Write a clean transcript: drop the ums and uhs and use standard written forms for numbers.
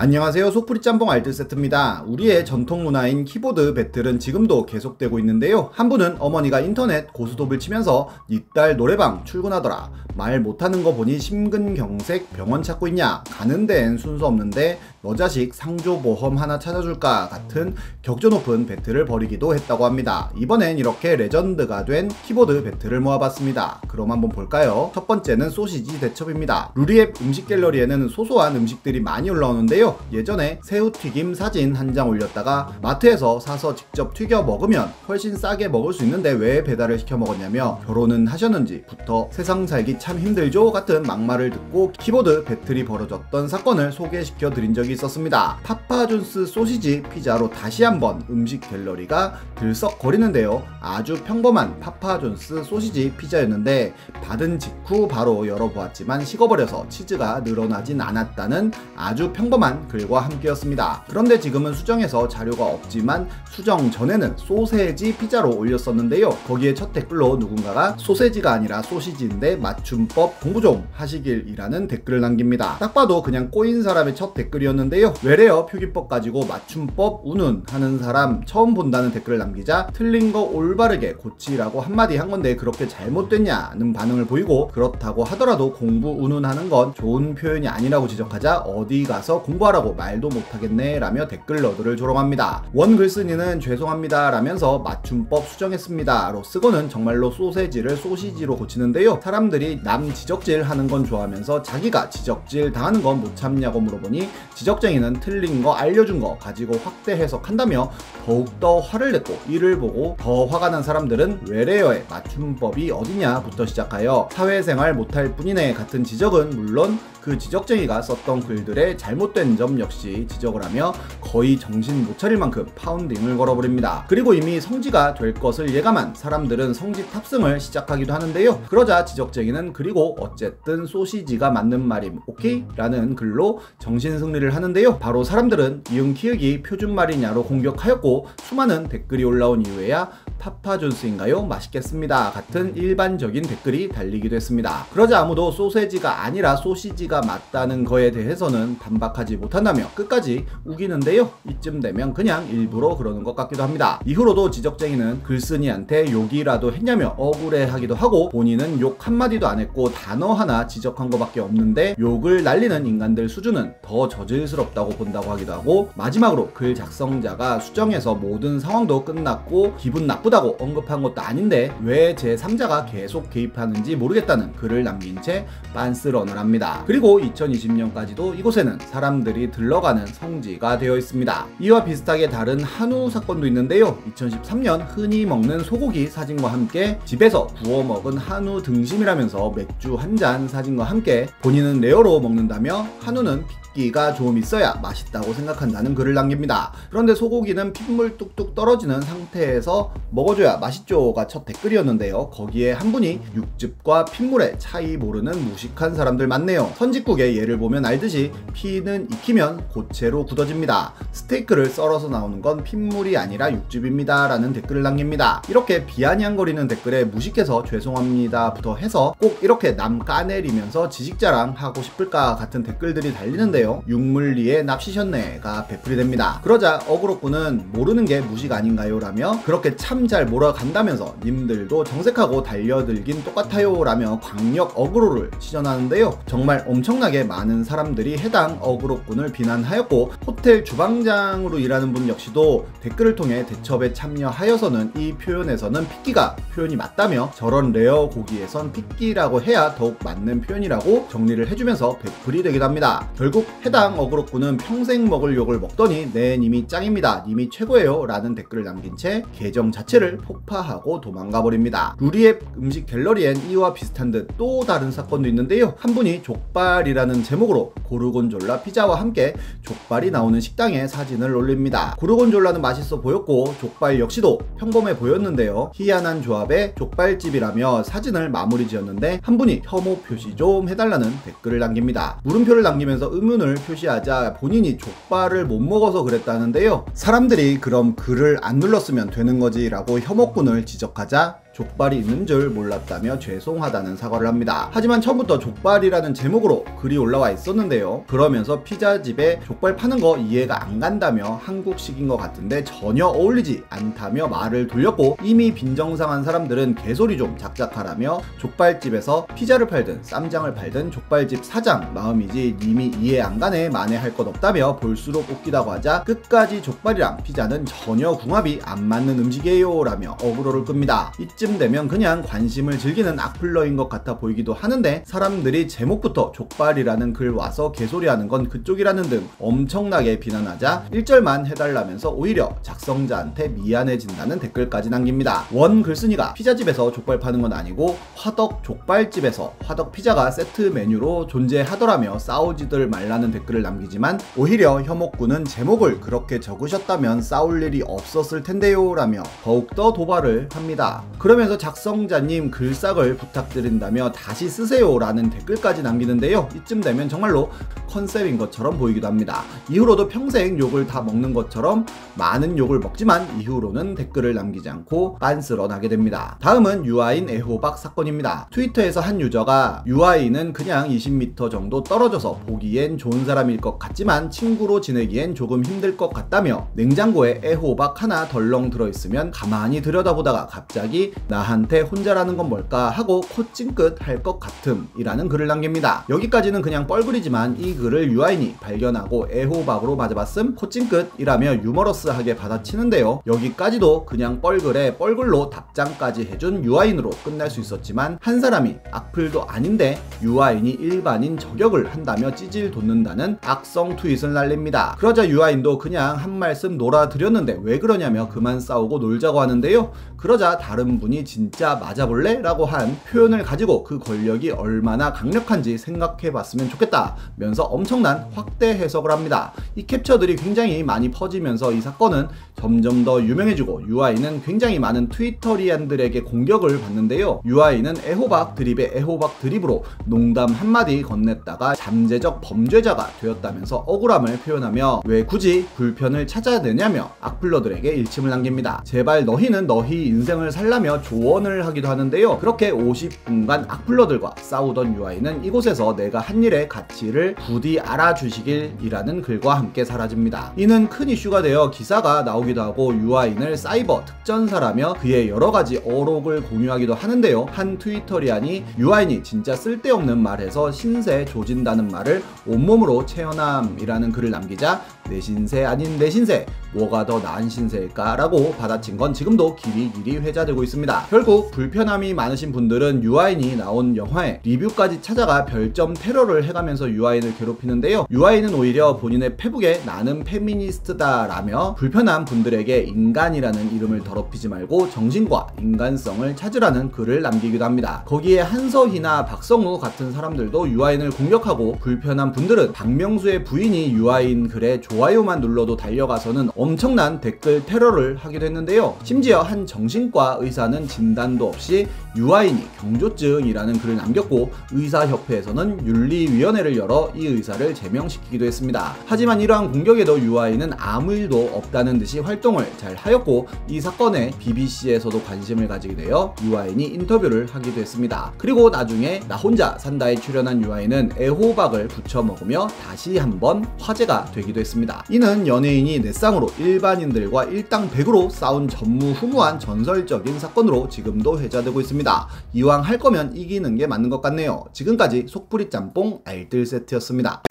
안녕하세요. 속풀이 짬뽕 알뜰 세트입니다. 우리의 전통 문화인 키보드 배틀은 지금도 계속되고 있는데요. 한 분은 어머니가 인터넷 고스톱을 치면서 니 딸 노래방 출근하더라. 말 못하는 거 보니 심근경색 병원 찾고 있냐. 가는 데엔 순서 없는데 너 자식 상조보험 하나 찾아줄까 같은 격조 높은 배틀을 벌이기도 했다고 합니다. 이번엔 이렇게 레전드가 된 키보드 배틀을 모아봤습니다. 그럼 한번 볼까요? 첫 번째는 소시지 대첩입니다. 루리앱 음식 갤러리에는 소소한 음식들이 많이 올라오는데요. 예전에 새우튀김 사진 한 장 올렸다가 마트에서 사서 직접 튀겨 먹으면 훨씬 싸게 먹을 수 있는데 왜 배달을 시켜 먹었냐며 결혼은 하셨는지부터 세상 살기 참 힘들죠 같은 막말을 듣고 키보드 배틀이 벌어졌던 사건을 소개시켜 드린 적이 있었습니다. 파파존스 소시지 피자로 다시 한번 음식 갤러리가 들썩거리는데요. 아주 평범한 파파존스 소시지 피자였는데 받은 직후 바로 열어보았지만 식어버려서 치즈가 늘어나진 않았다는 아주 평범한 글과 함께였습니다. 그런데 지금은 수정해서 자료가 없지만 수정 전에는 소세지 피자로 올렸었는데요. 거기에 첫 댓글로 누군가가 소세지가 아니라 소시지인데 맞춤법 공부 좀 하시길이라는 댓글을 남깁니다. 딱 봐도 그냥 꼬인 사람의 첫 댓글이었는데요. 외래어 표기법 가지고 맞춤법 운운 하는 사람 처음 본다는 댓글을 남기자 틀린 거 올바르게 고치라고 한마디 한 건데 그렇게 잘못됐냐는 반응을 보이고 그렇다고 하더라도 공부 운운하는 건 좋은 표현이 아니라고 지적하자 어디 가서 공부하라고 말도 못하겠네 라며 댓글러들을 조롱합니다. 원 글쓴이는 죄송합니다 라면서 맞춤법 수정했습니다 로 쓰고는 정말로 소세지를 소시지로 고치는데요. 사람들이 남 지적질 하는 건 좋아하면서 자기가 지적질 당하는 건 못 참냐고 물어보니 지적쟁이는 틀린 거 알려준 거 가지고 확대 해석한다며 더욱더 화를 냈고 이를 보고 더 화가 난 사람들은 외래어의 맞춤법이 어디냐부터 시작하여 사회생활 못할 뿐이네 같은 지적은 물론 그 지적쟁이가 썼던 글들의 잘못된 점 역시 지적을 하며 거의 정신 못 차릴 만큼 파운딩을 걸어버립니다. 그리고 이미 성지가 될 것을 예감한 사람들은 성지 탑승을 시작하기도 하는데요. 그러자 지적쟁이는 그리고 어쨌든 소시지가 맞는 말임 오케이? 라는 글로 정신승리를 하는데요. 바로 사람들은 이응 키읔이 표준말이냐로 공격하였고 수많은 댓글이 올라온 이후에야 파파존스인가요? 맛있겠습니다 같은 일반적인 댓글이 달리기도 했습니다. 그러자 아무도 소세지가 아니라 소시지가 맞다는 거에 대해서는 반박하지 못한다며 끝까지 우기는데요. 이쯤 되면 그냥 일부러 그러는 것 같기도 합니다. 이후로도 지적쟁이는 글쓴이한테 욕이라도 했냐며 억울해하기도 하고 본인은 욕 한마디도 안 했고 단어 하나 지적한 것밖에 없는데 욕을 날리는 인간들 수준은 더 저질스럽다고 본다고 하기도 하고 마지막으로 글 작성자가 수정해서 모든 상황도 끝났고 기분 나쁘다고 언급한 것도 아닌데 왜 제3자가 계속 개입하는지 모르겠다는 글을 남긴 채 빤스런을 합니다. 그리고 2020년까지도 이곳에는 사람들이 들러가는 성지가 되어 있습니다. 이와 비슷하게 다른 한우 사건도 있는데요. 2013년 흔히 먹는 소고기 사진과 함께 집에서 구워 먹은 한우 등심이라면서 맥주 한 잔 사진과 함께 본인은 레어로 먹는다며 한우는 기가 좀 있어야 맛있다고 생각한다는 글을 남깁니다. 그런데 소고기는 핏물 뚝뚝 떨어지는 상태에서 먹어줘야 맛있죠가 첫 댓글이었는데요. 거기에 한 분이 육즙과 핏물의 차이 모르는 무식한 사람들 많네요. 선짓국의 예를 보면 알듯이 피는 익히면 고체로 굳어집니다. 스테이크를 썰어서 나오는 건 핏물이 아니라 육즙입니다 라는 댓글을 남깁니다. 이렇게 비아냥거리는 댓글에 무식해서 죄송합니다부터 해서 꼭 이렇게 남 까내리면서 지식자랑 하고 싶을까 같은 댓글들이 달리는데 육물리에 납치셨네가 배풀이 됩니다. 그러자 어그로꾼은 모르는 게 무식 아닌가요? 라며 그렇게 참 잘 몰아간다면서 님들도 정색하고 달려들긴 똑같아요 라며 강력 어그로를 시전하는데요. 정말 엄청나게 많은 사람들이 해당 어그로꾼을 비난하였고 호텔 주방장으로 일하는 분 역시도 댓글을 통해 대첩에 참여하여서는 이 표현에서는 핏기가 표현이 맞다며 저런 레어 고기에선 핏기라고 해야 더욱 맞는 표현이라고 정리를 해주면서 배풀이 되기도 합니다. 결국 해당 어그로꾼은 평생 먹을 욕을 먹더니 네 님이 짱입니다 님이 최고예요 라는 댓글을 남긴 채 계정 자체를 폭파하고 도망가 버립니다. 루리앱 음식 갤러리엔 이와 비슷한 듯 또 다른 사건도 있는데요. 한 분이 족발이라는 제목으로 고르곤졸라 피자와 함께 족발이 나오는 식당에 사진을 올립니다. 고르곤졸라는 맛있어 보였고 족발 역시도 평범해 보였는데요. 희한한 조합의 족발집이라며 사진을 마무리 지었는데 한 분이 혐오 표시 좀 해달라는 댓글을 남깁니다. 물음표를 남기면서 의문을 표시하자 본인이 족발을 못 먹어서 그랬다는데요. 사람들이 그럼 글을 안 눌렀으면 되는 거지 라고 혐오꾼을 지적하자 족발이 있는 줄 몰랐다며 죄송하다는 사과를 합니다. 하지만 처음부터 족발이라는 제목으로 글이 올라와 있었는데요. 그러면서 피자집에 족발 파는 거 이해가 안 간다며 한국식인 것 같은데 전혀 어울리지 않다며 말을 돌렸고, 이미 빈정상한 사람들은 개소리 좀 작작하라며 족발집에서 피자를 팔든 쌈장을 팔든 족발집 사장 마음이지 님이 이해 안 가네 만회할 것 없다며 볼수록 웃기다고 하자 끝까지 족발이랑 피자는 전혀 궁합이 안 맞는 음식이에요 라며 어그로를 끕니다. 이쯤 되면 그냥 관심을 즐기는 악플러인 것 같아 보이기도 하는데, 사람들이 제목부터 족발이라는 글 와서 개소리하는 건 그쪽이라는 등 엄청나게 비난하자 1절만 해달라면서 오히려 작성자한테 미안해진다는 댓글까지 남깁니다. 원 글쓴이가 피자집에서 족발 파는 건 아니고 화덕 족발집에서 화덕 피자가 세트 메뉴로 존재하더라며 싸우지들 말라는 댓글을 남기지만, 오히려 혐오꾼은 제목을 그렇게 적으셨다면 싸울 일이 없었을 텐데요 라며 더욱더 도발을 합니다. 그러면서 작성자님 글싹을 부탁드린다며 다시 쓰세요 라는 댓글까지 남기는데요. 이쯤 되면 정말로 컨셉인 것처럼 보이기도 합니다. 이후로도 평생 욕을 다 먹는 것처럼 많은 욕을 먹지만 이후로는 댓글을 남기지 않고 빤스러 나게 됩니다. 다음은 유아인 애호박 사건입니다. 트위터에서 한 유저가 유아인은 그냥 20m 정도 떨어져서 보기엔 좋은 사람일 것 같지만 친구로 지내기엔 조금 힘들 것 같다며 냉장고에 애호박 하나 덜렁 들어있으면 가만히 들여다보다가 갑자기 나한테 혼자라는 건 뭘까 하고 코찡긋 할 것 같음 이라는 글을 남깁니다. 여기까지는 그냥 뻘글이지만 이 글을 유아인이 발견하고 애호박으로 맞아봤음 코찡긋 이라며 유머러스하게 받아치는데요. 여기까지도 그냥 뻘글에 뻘글로 답장까지 해준 유아인으로 끝날 수 있었지만, 한 사람이 악플도 아닌데 유아인이 일반인 저격을 한다며 찌질 돋는다는 악성 트윗을 날립니다. 그러자 유아인도 그냥 한 말씀 놀아드렸는데 왜 그러냐며 그만 싸우고 놀자고 하는데요. 그러자 다른 분이 진짜 맞아볼래? 라고 한 표현을 가지고 그 권력이 얼마나 강력한지 생각해봤으면 좋겠다 면서 엄청난 확대 해석을 합니다. 이 캡처들이 굉장히 많이 퍼지면서 이 사건은 점점 더 유명해지고 유아인은 굉장히 많은 트위터리안들에게 공격을 받는데요. 유아인은 애호박 드립의 애호박 드립으로 농담 한마디 건넸다가 잠재적 범죄자가 되었다면서 억울함을 표현하며 왜 굳이 불편을 찾아야 되냐며 악플러들에게 일침을 남깁니다. 제발 너희는 너희 인생을 살라며 조언을 하기도 하는데요. 그렇게 50분간 악플러들과 싸우던 유아인은 이곳에서 내가 한 일의 가치를 부디 알아주시길 이라는 글과 함께 사라집니다. 이는 큰 이슈가 되어 기사가 나오기도 하고 유아인을 사이버 특전사라며 그의 여러가지 어록을 공유하기도 하는데요. 한 트위터리안이 유아인이 진짜 쓸데없는 말해서 신세 조진다는 말을 온몸으로 체현함이라는 글을 남기자 내 신세 아닌 내 신세 뭐가 더 나은 신세일까 라고 받아친 건 지금도 길이길이 회자되고 있습니다. 결국 불편함이 많으신 분들은 유아인이 나온 영화에 리뷰까지 찾아가 별점 테러를 해가면서 유아인을 괴롭히는데요. 유아인은 오히려 본인의 페북에 나는 페미니스트다 라며 불편한 분들에게 인간이라는 이름을 더럽히지 말고 정신과 인간성을 찾으라는 글을 남기기도 합니다. 거기에 한서희나 박성우 같은 사람들도 유아인을 공격하고, 불편한 분들은 박명수의 부인이 유아인 글에 좋아요만 눌러도 달려가서는 엄청난 댓글 테러를 하기도 했는데요. 심지어 한 정신과 의사는 진단도 없이 유아인이 경조증이라는 글을 남겼고, 의사협회에서는 윤리위원회를 열어 이 의사를 제명시키기도 했습니다. 하지만 이러한 공격에도 유아인은 아무 일도 없다는 듯이 활동을 잘 하였고, 이 사건에 BBC에서도 관심을 가지게 되어 유아인이 인터뷰를 하기도 했습니다. 그리고 나중에 나 혼자 산다에 출연한 유아인은 애호박을 부쳐 먹으며 다시 한번 화제가 되기도 했습니다. 이는 연예인이 넷상으로 일반인들과 일당백으로 싸운 전무후무한 전설적인 사건으로 지금도 회자되고 있습니다. 이왕 할 거면 이기는 게 맞는 것 같네요. 지금까지 속풀이 짬뽕 알뜰 세트였습니다.